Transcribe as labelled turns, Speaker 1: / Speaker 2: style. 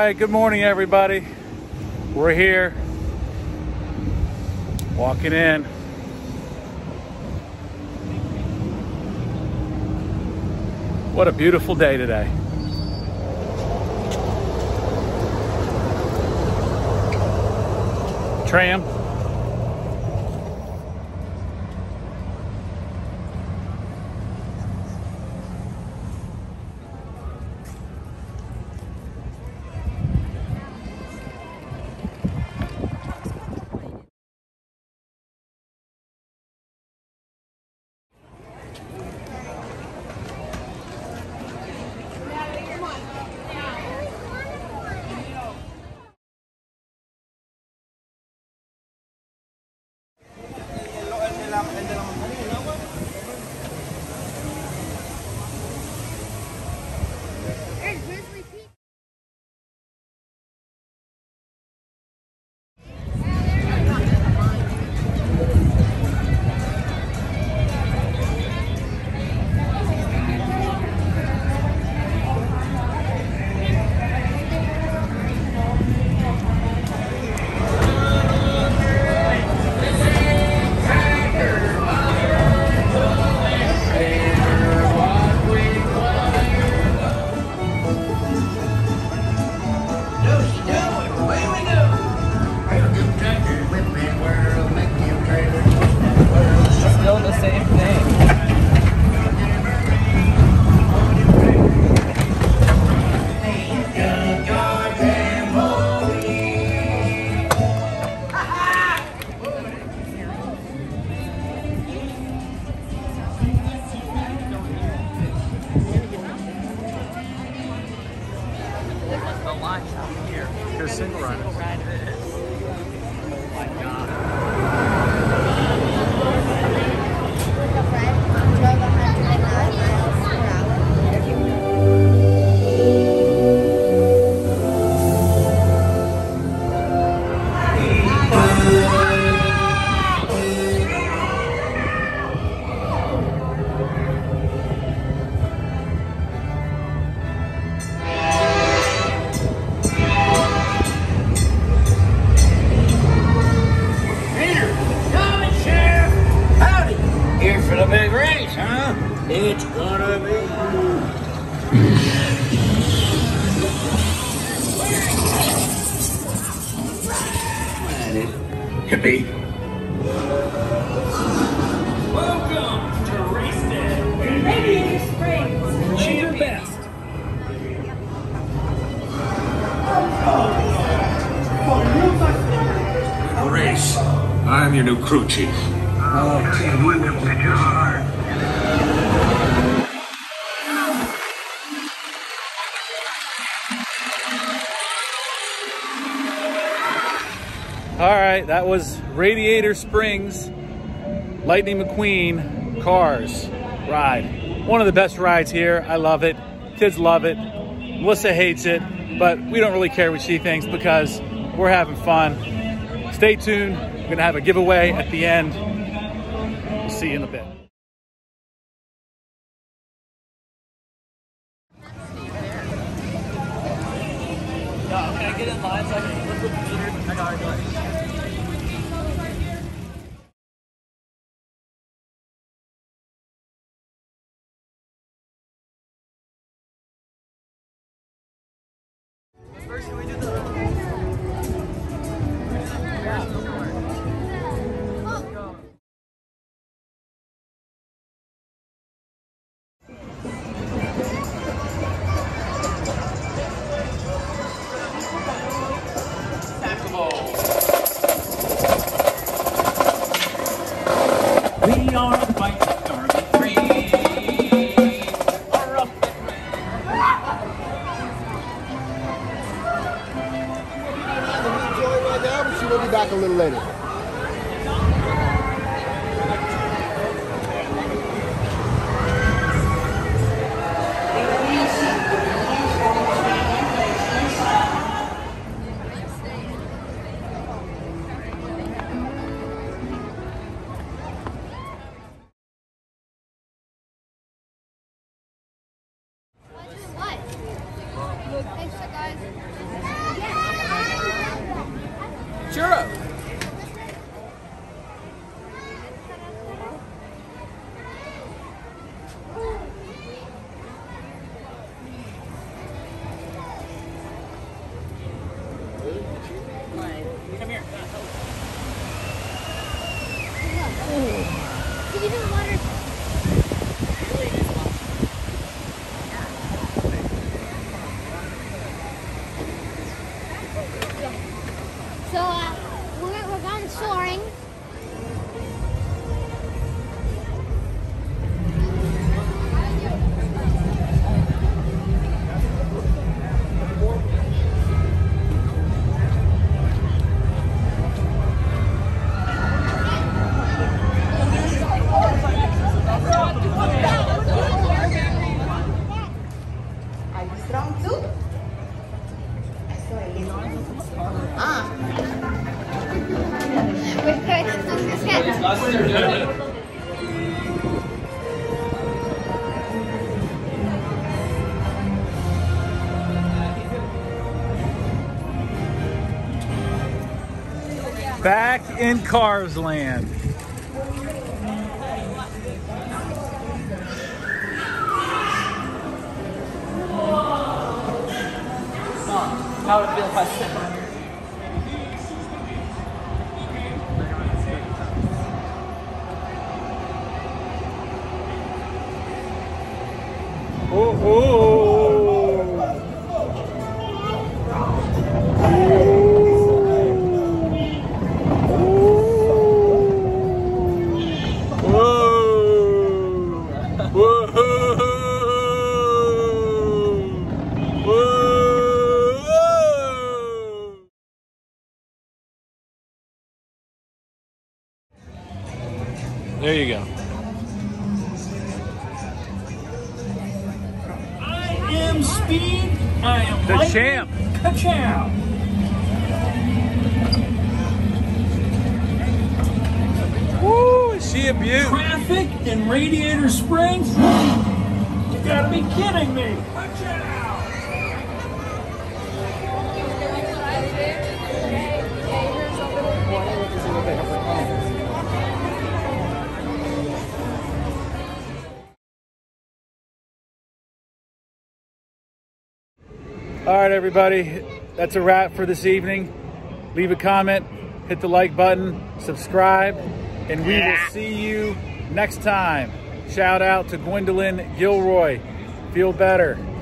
Speaker 1: right, good morning everybody. We're here, walking in. What a beautiful day today. Tram. Here's single riders. Oh my God.
Speaker 2: For the big race, huh? It's gonna be. Hippie. Welcome to Race Day. Radiator Springs. Choose your best.
Speaker 3: Race. I'm your new crew chief.
Speaker 1: All right, that was Radiator Springs Lightning McQueen Cars ride. One of the best rides here. I love it. Kids love it. Melissa hates it, but we don't really care what she thinks because we're having fun. Stay tuned. We're gonna have a giveaway at the end. We'll see you in a bit.
Speaker 4: Can I get in line so I can flip the meters? I got it. First, can we do the...
Speaker 1: back in Cars Land.
Speaker 4: How would it feel if I step on you?
Speaker 1: There you go.
Speaker 2: I am Speed. I am
Speaker 1: The
Speaker 2: Lightning.
Speaker 1: champ.
Speaker 2: Ka-chow.
Speaker 1: Woo, is she a beaut?
Speaker 2: Traffic in Radiator Springs? You gotta be kidding me.
Speaker 1: All right, everybody, that's a wrap for this evening. Leave a comment, hit the like button, subscribe, and we will see you next time. Shout out to Gwendolyn Gilroy. Feel better.